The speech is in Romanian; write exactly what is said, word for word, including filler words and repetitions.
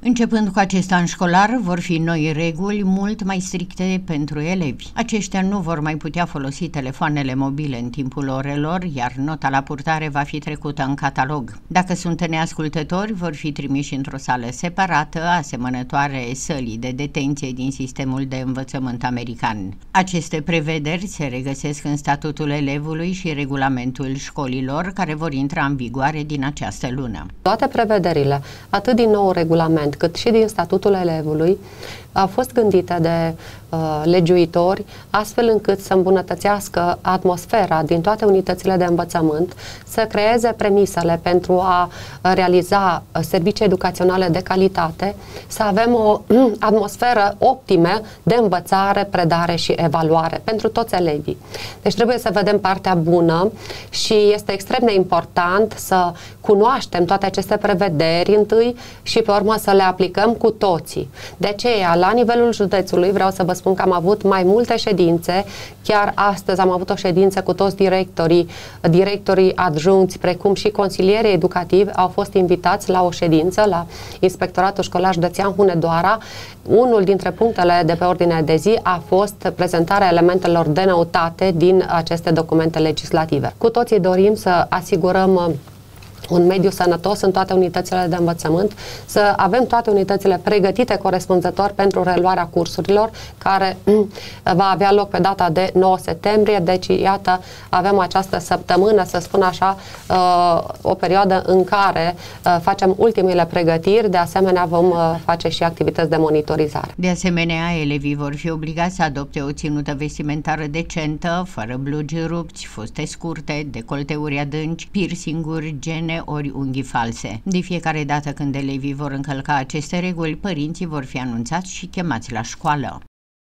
Începând cu acest an școlar, vor fi noi reguli mult mai stricte pentru elevi. Aceștia nu vor mai putea folosi telefoanele mobile în timpul orelor, iar nota la purtare va fi trecută în catalog. Dacă sunt neascultători, vor fi trimiși într-o sală separată, asemănătoare sălii de detenție din sistemul de învățământ american. Aceste prevederi se regăsesc în statutul elevului și regulamentul școlilor, care vor intra în vigoare din această lună. Toate prevederile, atât din nou regulament, cât și din statutul elevului, au fost gândite de uh, legiuitori astfel încât să îmbunătățească atmosfera din toate unitățile de învățământ, să creeze premisele pentru a realiza servicii educaționale de calitate, să avem o atmosferă optimă de învățare, predare și evaluare pentru toți elevii. Deci trebuie să vedem partea bună și este extrem de important să cunoaștem toate aceste prevederi întâi și pe urmă să le aplicăm cu toții. De aceea, la nivelul județului, vreau să vă spun că am avut mai multe ședințe. Chiar astăzi am avut o ședință cu toți directorii, directorii adjuncți, precum și consilierii educativi au fost invitați la o ședință la Inspectoratul Școlar Județean Hunedoara. Unul dintre punctele de pe ordinea de zi a fost prezentarea elementelor de noutate din aceste documente legislative. Cu toții dorim să asigurăm un mediu sănătos în toate unitățile de învățământ, să avem toate unitățile pregătite corespunzător pentru reluarea cursurilor, care va avea loc pe data de nouă septembrie, deci iată, avem această săptămână, să spun așa, o perioadă în care facem ultimele pregătiri, de asemenea vom face și activități de monitorizare. De asemenea, elevii vor fi obligați să adopte o ținută vestimentară decentă, fără blugi rupți, fuste scurte, decolteuri adânci, piercinguri, gene ori unghii false. De fiecare dată când elevii vor încălca aceste reguli, părinții vor fi anunțați și chemați la școală.